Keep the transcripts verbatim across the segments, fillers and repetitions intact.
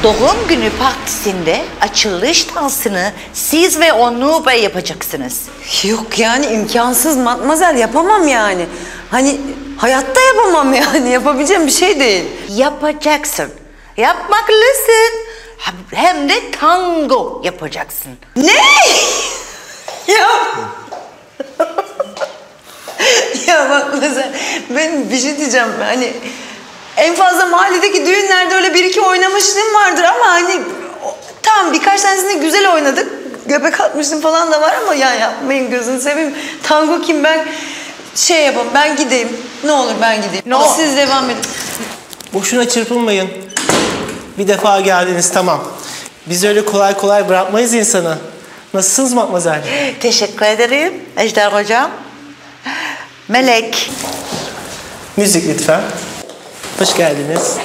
Doğum günü partisinde açılış dansını siz ve Onur Bey yapacaksınız. Yok yani imkansız Matmazel, yapamam yani. Hani hayatta yapamam yani, yapabileceğim bir şey değil. Yapacaksın. Yapmaklısın. Hem de tango yapacaksın. Ne? Ya... Ya Matmazel, ben bir şey diyeceğim. Hani en fazla mahalledeki düğünlerde öyle bir iki oynamışlığım vardır ama hani... Tamam, birkaç tanesinde güzel oynadık. Göbek atmıştım falan da var ama ya yapmayın, gözünü seveyim. Tango kim, ben şey yapalım, ben gideyim. Ne olur ben gideyim. No. Siz devam edin. Boşuna çırpınmayın. Bir defa geldiniz, tamam. Biz öyle kolay kolay bırakmayız insanı. Nasılsınız Matmazel? Teşekkür ederim Ejder Hocam. Melek. Müzik lütfen. Hoş geldiniz.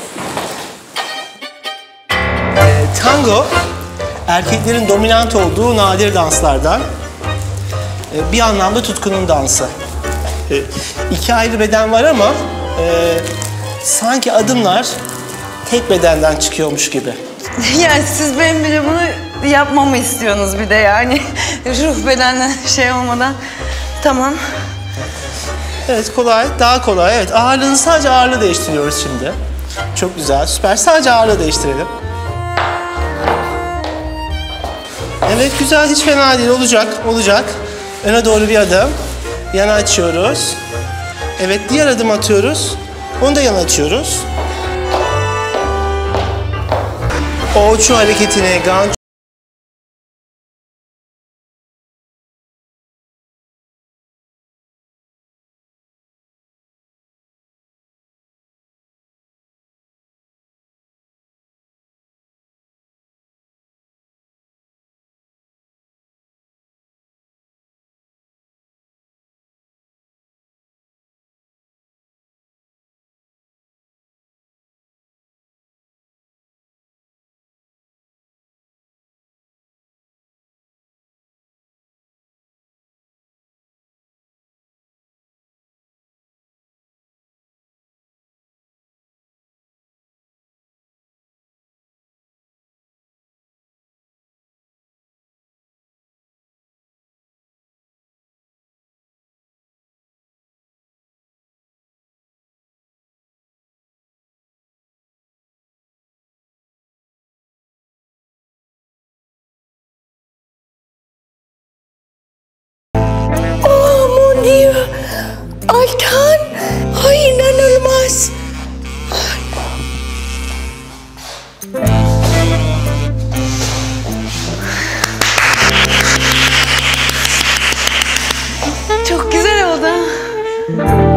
Ee, tango, erkeklerin dominant olduğu nadir danslardan. Ee, bir anlamda tutkunun dansı. Ee, iki ayrı beden var ama e, sanki adımlar tek bedenden çıkıyormuş gibi. Yani siz benim bile bunu yapmamı istiyorsunuz bir de yani. Ruh bedenden şey olmadan. Tamam. Evet, kolay, daha kolay. Evet, ağırlığını, sadece ağırlığı değiştiriyoruz şimdi. Çok güzel, süper. Sadece ağırlığı değiştirelim. Evet, güzel, hiç fena değil. Olacak, olacak. Öne doğru bir adım. Yana açıyoruz. Evet, diğer adım atıyoruz. Onu da yana açıyoruz. O uçu hareketini, ganç. Altan, ay inanılmaz. Çok güzel oldu.